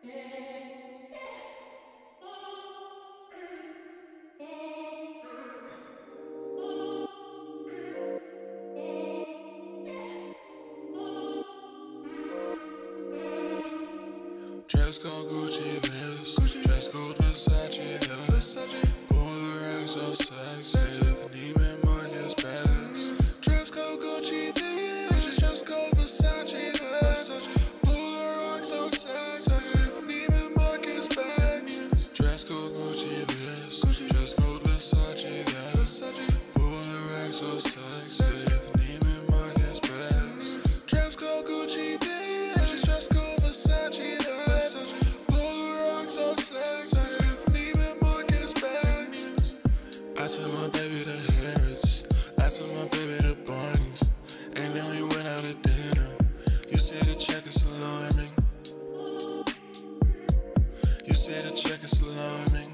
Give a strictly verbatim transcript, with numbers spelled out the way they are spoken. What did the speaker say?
Dress code Gucci this, dress code Versace that. Pull the racks so sexy, with Neiman Marcus bags. Dress code Gucci this, dress code Versace that. Pull the racks so sexy, with Neiman Marcus bags. Dress code Gucci this, dress code Versace that. Pull the racks so sexy, with Neiman Marcus bags. Dress code Gucci this, dress code Versace that. I took my baby to Harrods, I took my baby to Barney's, and then we went out to dinner. You said the check is alarming. You said the check is alarming.